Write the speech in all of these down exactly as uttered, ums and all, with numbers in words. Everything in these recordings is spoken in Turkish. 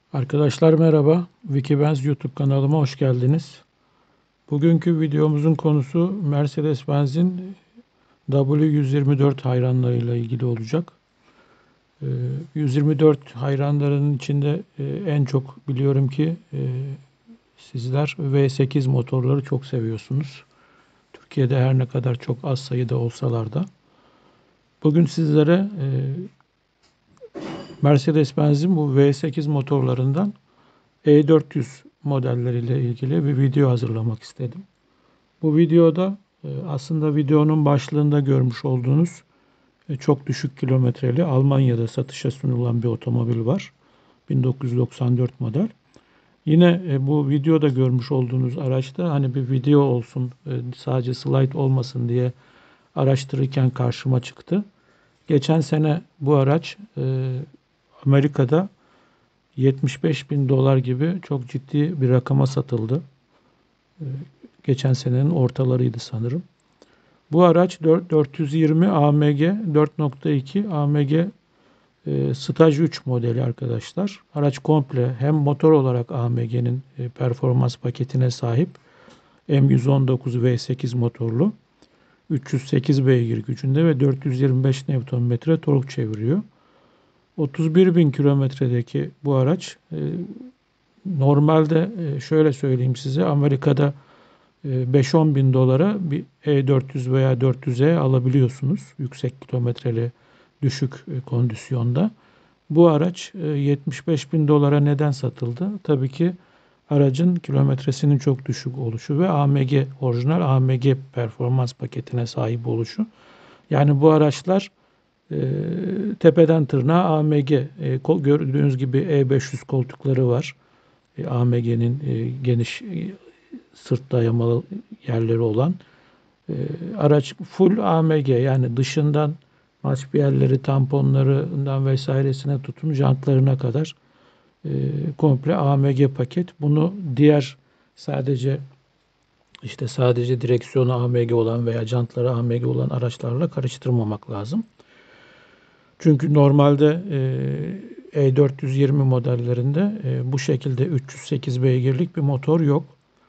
Arkadaşlar merhaba, Wikibenz YouTube kanalıma hoş geldiniz. Bugünkü videomuzun konusu Mercedes-Benz'in W yüz yirmi dört hayranlarıyla ilgili olacak. Ee, yüz yirmi dört hayranlarının içinde e, en çok biliyorum ki e, sizler V sekiz motorları çok seviyorsunuz. Türkiye'de her ne kadar çok az sayıda olsalar da. Bugün sizlere e, Mercedes-Benz'in bu V sekiz motorlarından E dört yüz modelleriyle ilgili bir video hazırlamak istedim. Bu videoda e, aslında videonun başlığında görmüş olduğunuz e, çok düşük kilometreli Almanya'da satışa sunulan bir otomobil var. bin dokuz yüz doksan dört model. Yine e, bu videoda görmüş olduğunuz araçta hani bir video olsun, e, sadece slide olmasın diye araştırırken karşıma çıktı. Geçen sene bu araç e, Amerika'da yetmiş beş bin dolar gibi çok ciddi bir rakama satıldı. Geçen senenin ortalarıydı sanırım. Bu araç dört yüz yirmi A M G dört nokta iki A M G e, Staj üç modeli arkadaşlar. Araç komple hem motor olarak A M G'nin e, performans paketine sahip M yüz on dokuz V sekiz motorlu üç yüz sekiz beygir gücünde ve dört yüz yirmi beş Nm tork çeviriyor. otuz bir bin kilometredeki bu araç e, normalde e, şöyle söyleyeyim size, Amerika'da beş on bin dolara bir E dört yüz veya dört yüz E alabiliyorsunuz. Yüksek kilometreli düşük kondisyonda. Bu araç yetmiş beş bin dolara neden satıldı? Tabii ki aracın kilometresinin çok düşük oluşu ve A M G, orijinal A M G performans paketine sahip oluşu. Yani bu araçlar e, tepeden tırnağa A M G. E, gördüğünüz gibi E beş yüz koltukları var. E, A M G'nin e, geniş e, sırt dayamalı yerleri olan e, araç full A M G, yani dışından maçpiyerleri, tamponlarından vesairesine tutun jantlarına kadar e, komple A M G paket. Bunu diğer sadece işte sadece direksiyonu A M G olan veya jantları A M G olan araçlarla karıştırmamak lazım. Çünkü normalde E dört yüz yirmi modellerinde e, bu şekilde üç yüz sekiz beygirlik bir motor yok.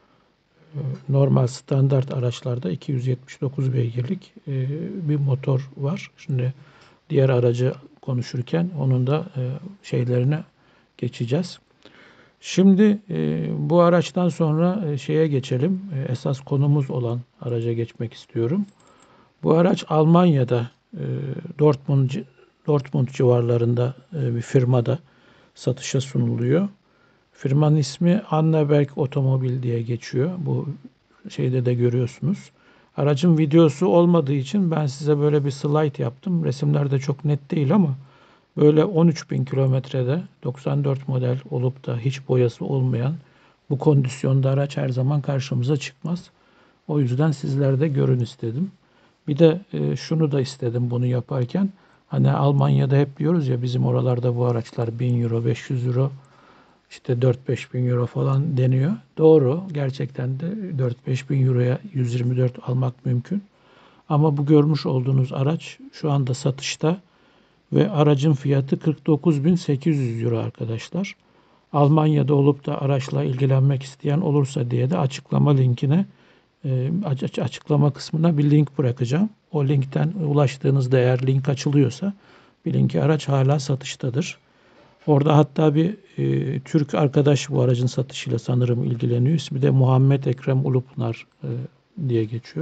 Normal standart araçlarda iki yüz yetmiş dokuz beygirlik e, bir motor var. Şimdi diğer aracı konuşurken onun da e, şeylerine geçeceğiz. Şimdi e, bu araçtan sonra e, şeye geçelim. E, esas konumuz olan araca geçmek istiyorum. Bu araç Almanya'da e, Dortmund Dortmund civarlarında e, bir firmada satışa sunuluyor. Firmanın ismi Annaberg Otomobil diye geçiyor. Bu şeyde de görüyorsunuz. Aracın videosu olmadığı için ben size böyle bir slide yaptım. Resimler de çok net değil ama böyle on üç bin kilometrede doksan dört model olup da hiç boyası olmayan bu kondisyonda araç her zaman karşımıza çıkmaz. O yüzden sizler de görün istedim. Bir de e, şunu da istedim bunu yaparken. Hani Almanya'da hep diyoruz ya, bizim oralarda bu araçlar bin euro, beş yüz euro, işte dört beş bin euro falan deniyor. Doğru. Gerçekten de dört beş bin euroya yüz yirmi dört almak mümkün. Ama bu görmüş olduğunuz araç şu anda satışta ve aracın fiyatı kırk dokuz bin sekiz yüz euro arkadaşlar. Almanya'da olup da araçla ilgilenmek isteyen olursa diye de açıklama linkine e, açıklama kısmına bir link bırakacağım. O linkten ulaştığınızda, eğer link açılıyorsa, bilin ki araç hala satıştadır. Orada hatta bir e, Türk arkadaş bu aracın satışıyla sanırım ilgileniyor. İsmi de Muhammed Ekrem Ulupınar e, diye geçiyor.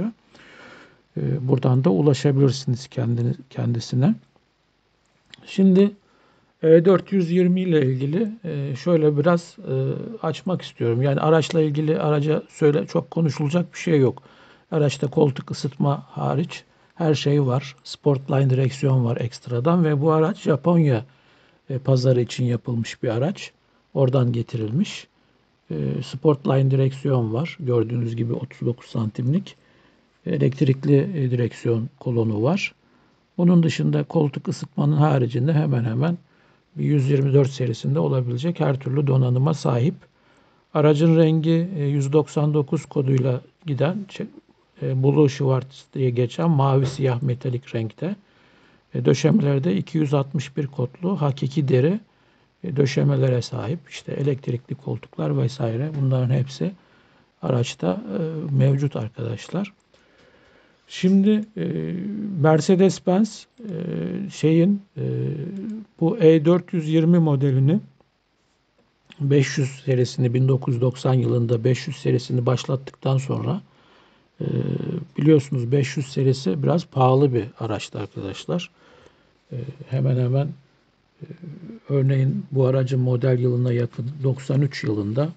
E, buradan da ulaşabilirsiniz kendini, kendisine. Şimdi E dört yüz yirmi ile ilgili e, şöyle biraz e, açmak istiyorum. Yani araçla ilgili araca söyle çok konuşulacak bir şey yok. Araçta koltuk ısıtma hariç her şey var. Sportline direksiyon var ekstradan ve bu araç Japonya e, pazarı için yapılmış bir araç. Oradan getirilmiş. E, Sportline direksiyon var. Gördüğünüz gibi otuz dokuz santimlik elektrikli e, direksiyon kolonu var. Bunun dışında koltuk ısıtmanın haricinde hemen hemen yüz yirmi dört serisinde olabilecek her türlü donanıma sahip. Aracın rengi e, yüz doksan dokuz koduyla giden e, Blue Schwarz diye geçen mavi siyah metalik renkte. E, döşemelerde iki yüz altmış bir kodlu hakiki deri döşemelere sahip. İşte elektrikli koltuklar vesaire, bunların hepsi araçta mevcut arkadaşlar. Şimdi Mercedes-Benz şeyin bu E dört yüz yirmi modelini, beş yüz serisini, bin dokuz yüz doksan yılında beş yüz serisini başlattıktan sonra, biliyorsunuz beş yüz serisi biraz pahalı bir araçtı arkadaşlar. Hemen hemen örneğin bu aracın model yılına yakın doksan üç yılında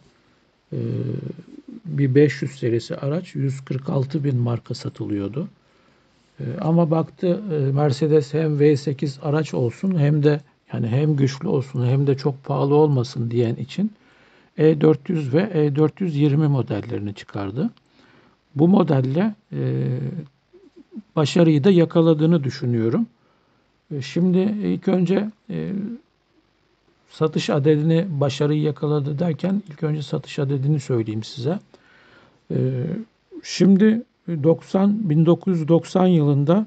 bir beş yüz serisi araç yüz kırk altı bin marka satılıyordu. Ama baktı Mercedes hem V sekiz araç olsun hem de yani hem güçlü olsun hem de çok pahalı olmasın diyen için E dört yüz ve E dört yüz yirmi modellerini çıkardı. Bu modelle başarıyı da yakaladığını düşünüyorum. Şimdi ilk önce satış adedini, başarıyı yakaladı derken ilk önce satış adedini söyleyeyim size. Şimdi doksan bin dokuz yüz doksan yılında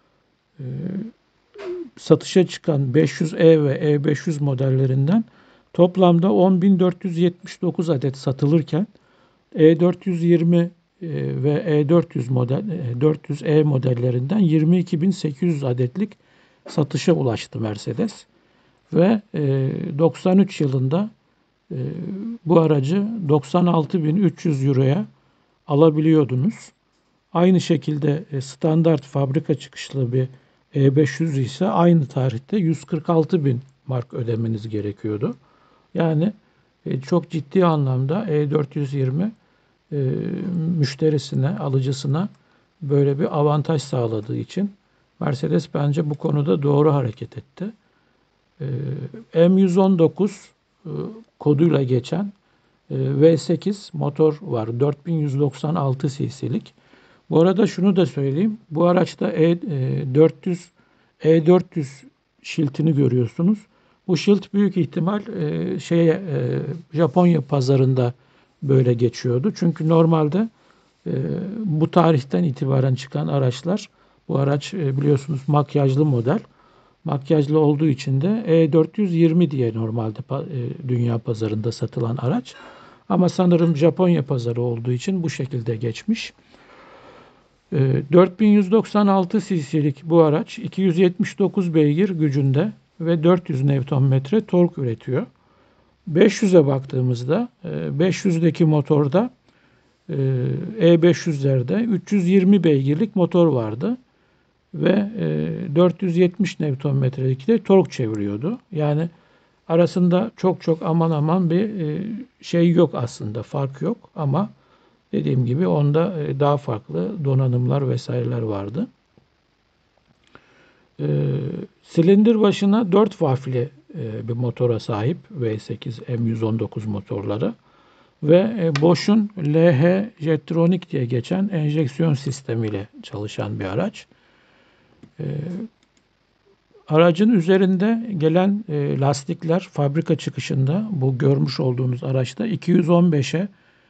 satışa çıkan beş yüz E ve E beş yüz modellerinden toplamda on bin dört yüz yetmiş dokuz adet satılırken E dört yüz yirmi ve E dört yüz model dört yüz E modellerinden yirmi iki bin sekiz yüz adetlik satışa ulaştı Mercedes ve doksan üç yılında bu aracı doksan altı bin üç yüz euroya alabiliyordunuz. Aynı şekilde standart fabrika çıkışlı bir E beş yüz ise aynı tarihte yüz kırk altı bin mark ödemeniz gerekiyordu. Yani çok ciddi anlamda E dört yüz yirmi müşterisine, alıcısına böyle bir avantaj sağladığı için Mercedes bence bu konuda doğru hareket etti. M yüz on dokuz koduyla geçen V sekiz motor var. dört bin yüz doksan altı cc'lik. Bu arada şunu da söyleyeyim. Bu araçta E dört yüz E dört yüz şiltini görüyorsunuz. Bu şilt büyük ihtimal şeye Japonya pazarında böyle geçiyordu. Çünkü normalde bu tarihten itibaren çıkan araçlar, bu araç biliyorsunuz makyajlı model. Makyajlı olduğu için de E dört yüz yirmi diye normalde dünya pazarında satılan araç. Ama sanırım Japonya pazarı olduğu için bu şekilde geçmiş. dört bin yüz doksan altı cc'lik bu araç iki yüz yetmiş dokuz beygir gücünde ve dört yüz Nm tork üretiyor. beş yüze baktığımızda beş yüzdeki motorda E beş yüzlerde üç yüz yirmi beygirlik motor vardı ve dört yüz yetmiş Nm'lik de tork çeviriyordu. Yani arasında çok çok aman aman bir şey yok aslında, fark yok ama dediğim gibi onda daha farklı donanımlar vesaireler vardı. Silindir başına dört valfli bir motora sahip V sekiz M yüz on dokuz motorları ve Bosch'un L H Jetronic diye geçen enjeksiyon sistemiyle çalışan bir araç. Aracın üzerinde gelen lastikler fabrika çıkışında bu görmüş olduğunuz araçta iki yüz on beşe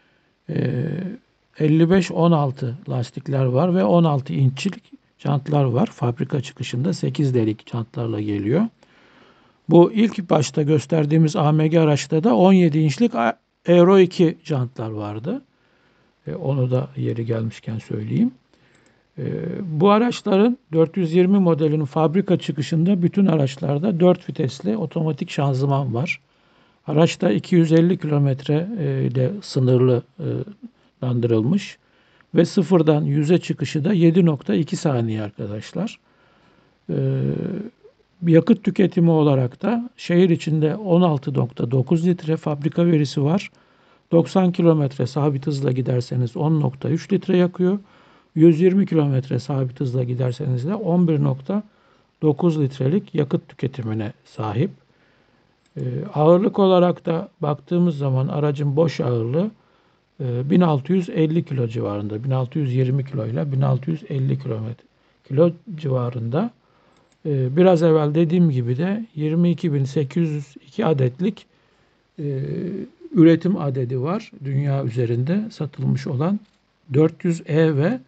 elli beş on altı lastikler var ve on altı inçlik jantlar var. Fabrika çıkışında sekiz delik jantlarla geliyor. Bu ilk başta gösterdiğimiz A M G araçta da on yedi inçlik Euro iki jantlar vardı. E, onu da yeri gelmişken söyleyeyim. E, bu araçların dört yüz yirmi modelinin fabrika çıkışında bütün araçlarda dört vitesli otomatik şanzıman var. Araçta iki yüz elli kilometre ile sınırlandırılmış ve sıfırdan yüze çıkışı da yedi nokta iki saniye arkadaşlar. E, yakıt tüketimi olarak da şehir içinde on altı nokta dokuz litre fabrika verisi var. doksan kilometre sabit hızla giderseniz on nokta üç litre yakıyor. yüz yirmi kilometre sabit hızla giderseniz de on bir nokta dokuz litrelik yakıt tüketimine sahip. Ee, ağırlık olarak da baktığımız zaman aracın boş ağırlığı e, bin altı yüz elli kilo civarında. bin altı yüz yirmi kilo ile bin altı yüz elli kilometre kilo civarında. Ee, biraz evvel dediğim gibi de yirmi iki bin sekiz yüz iki adetlik e, üretim adedi var. Dünya üzerinde satılmış olan dört yüz E ve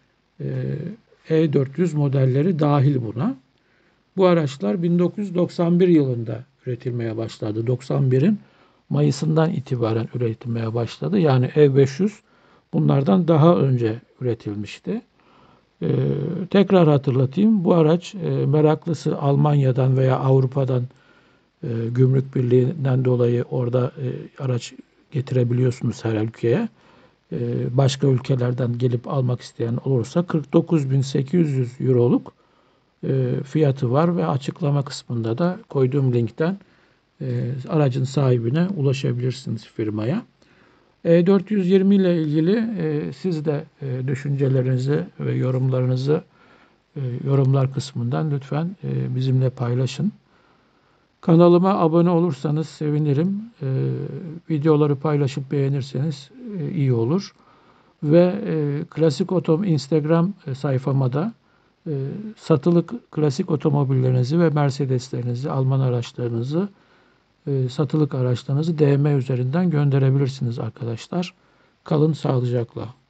E dört yüz modelleri dahil buna. Bu araçlar bin dokuz yüz doksan bir yılında üretilmeye başladı. doksan birin Mayıs'ından itibaren üretilmeye başladı. Yani E beş yüz bunlardan daha önce üretilmişti. Ee, tekrar hatırlatayım. Bu araç e, meraklısı Almanya'dan veya Avrupa'dan e, Gümrük Birliği'nden dolayı orada e, araç getirebiliyorsunuz her ülkeye. E, başka ülkelerden gelip almak isteyen olursa kırk dokuz bin sekiz yüz euroluk e, fiyatı var ve açıklama kısmında da koyduğum linkten e, aracın sahibine ulaşabilirsiniz, firmaya. E dört yüz yirmi ile ilgili e, siz de e, düşüncelerinizi ve yorumlarınızı e, yorumlar kısmından lütfen e, bizimle paylaşın. Kanalıma abone olursanız sevinirim. E, videoları paylaşıp beğenirseniz e, iyi olur. Ve e, Klasik Otom Instagram e, sayfama da e, satılık klasik otomobillerinizi ve Mercedeslerinizi, Alman araçlarınızı, e, satılık araçlarınızı D M üzerinden gönderebilirsiniz arkadaşlar. Kalın sağlıcakla.